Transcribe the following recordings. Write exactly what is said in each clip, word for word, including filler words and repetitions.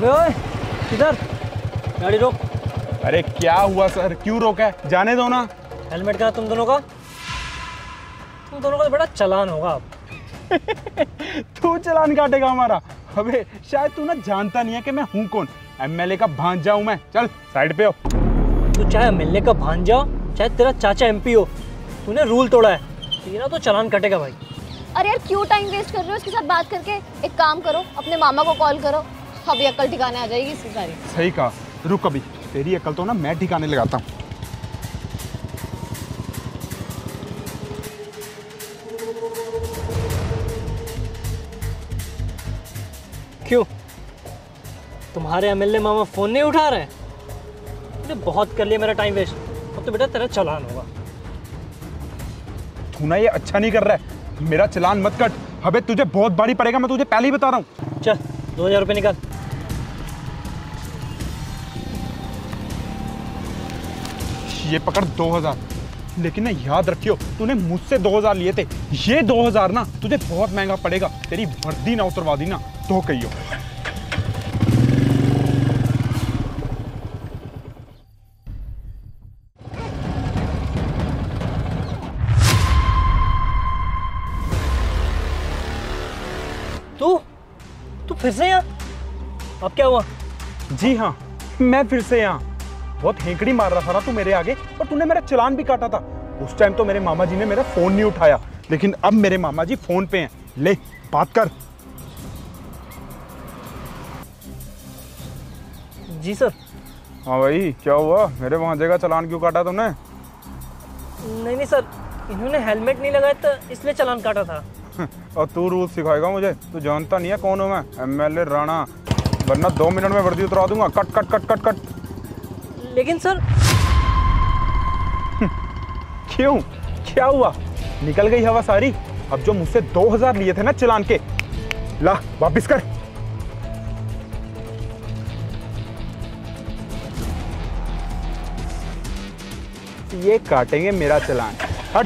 अबे ओए, किधर? गाड़ी रोक। अरे क्या हुआ सर, क्यों रोका है? जाने दो ना। हेलमेट कहाँ तुम दोनों का? तुम दोनों का तो बड़ा चालान होगा अब। तू चालान काटेगा हमारा? अबे शायद तू ना जानता नहीं है कि मैं हूँ कौन। एमएलए का भांजा हूँ मैं। चल साइड पे हो। तू चाहे एमएलए का भांजा हो, चाहे तेरा चाचा एमपी हो, तूने रूल तोड़ा है, तेरा तो चालान कटेगा भाई। अरे यार क्यों टाइम वेस्ट कर रहे हो इसके साथ बात करके? एक काम करो, अपने मामा को कॉल करो, अभी अक्ल ठिकाने आ जाएगी इसकी सारी। सही कहा, रुक अभी, तेरी अकल तो ना मैं ठिकाने लगाता हूँ। क्यों? तुम्हारे एमएलए मामा फोन नहीं उठा रहे? तूने बहुत कर लिया मेरा टाइम वेस्ट, अब तो बेटा तेरा चालान होगा। तू ना ये अच्छा नहीं कर रहा है, मेरा चालान मत कट। अबे तुझे बहुत भारी पड़ेगा, मैं तुझे पहले ही बता रहा हूँ। चल दो हजार रुपये निकाल। ये पकड़ दो हजार। लेकिन ना याद रखियो, तूने मुझसे दो हजार लिए थे, ये दो हजार ना तुझे बहुत महंगा पड़ेगा। तेरी वर्दी ना उतरवा दी ना तो कहियो। तू तू फिर से यहाँ? अब क्या हुआ? जी हाँ, मैं फिर से यहाँ। बहुत हेंकड़ी मार रहा था ना तू मेरे आगे, और तूने मेरा चालान भी काटा था। उस टाइम तो मेरे मामा जी ने मेरा फोन नहीं उठाया, लेकिन अब मेरे मामा जी फोन पे हैं। ले बात कर। जी सर। हाँ भाई, क्या हुआ? मेरे भांजे का चालान क्यों काटा तुमने? नहीं नहीं सर, इन्होंने हेलमेट नहीं लगाया था इसलिए चालान काटा था। और तू रूल सिखाएगा मुझे? तू जानता नहीं है कौन हूँ मैं? एमएलए राणा, वरना दो मिनट में वर्दी उतरा दूंगा। Cut cut cut cut cut. लेकिन सर। क्यों, क्या हुआ? निकल गई हवा सारी? अब जो मुझसे दो हजार लिए थे ना चालान के, ला वापिस कर। ये काटेंगे मेरा चालान। हट।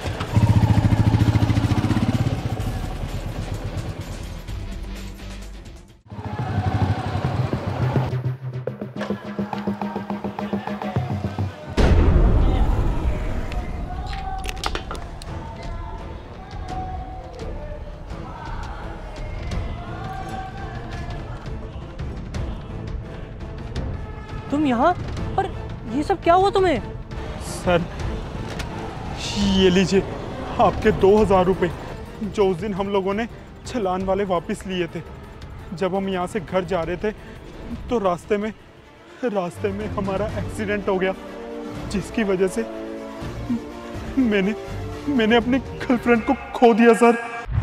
तुम यहाँ? और ये सब क्या हुआ तुम्हें? सर ये लीजिए आपके दो हजार रुपये, जो उस दिन हम लोगों ने चालान वाले वापस लिए थे। जब हम यहाँ से घर जा रहे थे तो रास्ते में रास्ते में हमारा एक्सीडेंट हो गया, जिसकी वजह से मैंने मैंने अपनी गर्लफ्रेंड को खो दिया सर।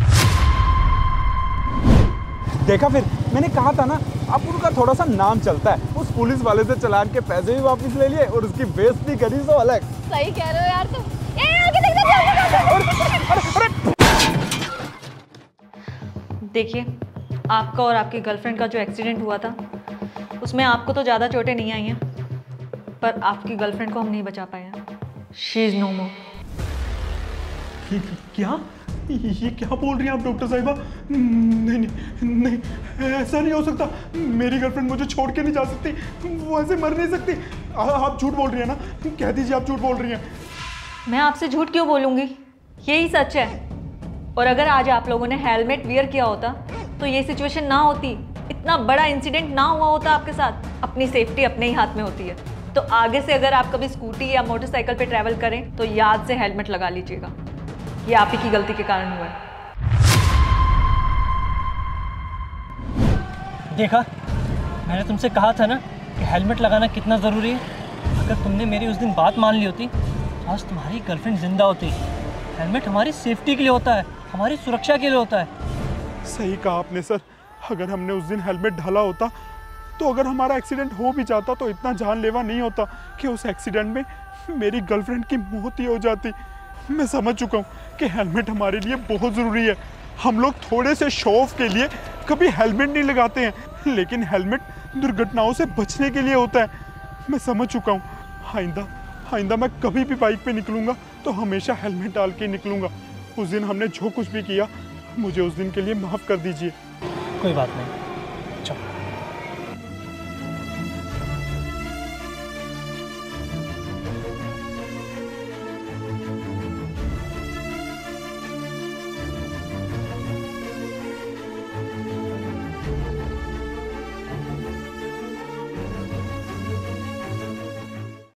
देखा, फिर मैंने कहा था ना, अब उनका थोड़ा सा नाम चलता है। उस पुलिस वाले से चालान के पैसे भी वापस ले लिए और उसकी बेइज्जती करी तो अलग। सही कह रहे हो यार तुम। ए आगे देख देख। देखिए, आपका और आपकी गर्लफ्रेंड का जो एक्सीडेंट हुआ था, उसमें आपको तो ज़्यादा चोटें नहीं आई हैं, पर आपकी गर्लफ्रेंड को हम नहीं बचा पाए हैं। She is no more. क्या? ये क्या बोल रही हैं आप डॉक्टर साहिबा? नहीं नहीं नहीं, ऐसा नहीं हो सकता। मेरी गर्लफ्रेंड मुझे छोड़ के नहीं जा सकती, वो ऐसे मर नहीं सकती। आ, आप झूठ बोल रही हैं ना? कह दीजिए आप झूठ बोल रही हैं। मैं आपसे झूठ क्यों बोलूँगी? यही सच है। और अगर आज आप लोगों ने हेलमेट वियर किया होता तो ये सिचुएशन ना होती, इतना बड़ा इंसिडेंट ना हुआ होता आपके साथ। अपनी सेफ्टी अपने ही हाथ में होती है। तो आगे से अगर आप कभी स्कूटी या मोटरसाइकिल पे ट्रैवल करें तो याद से हेलमेट लगा लीजिएगा। ये आप ही की गलती के कारण हुआ है। देखा, मैंने तुमसे कहा था ना कि हेलमेट लगाना कितना ज़रूरी है। अगर तुमने मेरी उस दिन बात मान ली होती तो आज तुम्हारी गर्लफ्रेंड जिंदा होती। हेलमेट हमारी सेफ्टी के लिए होता है, हमारी सुरक्षा के लिए होता है। सही कहा आपने सर। अगर हमने उस दिन हेलमेट डाला होता तो अगर हमारा एक्सीडेंट हो भी जाता तो इतना जानलेवा नहीं होता कि उस एक्सीडेंट में मेरी गर्लफ्रेंड की मौत ही हो जाती। मैं समझ चुका हूँ कि हेलमेट हमारे लिए बहुत ज़रूरी है। हम लोग थोड़े से शो ऑफ के लिए कभी हेलमेट नहीं लगाते हैं, लेकिन हेलमेट दुर्घटनाओं से बचने के लिए होता है। मैं समझ चुका हूँ। आइंदा आइंदा मैं कभी भी बाइक पे निकलूँगा तो हमेशा हेलमेट डाल के निकलूँगा। उस दिन हमने जो कुछ भी किया, मुझे उस दिन के लिए माफ़ कर दीजिए। कोई बात नहीं।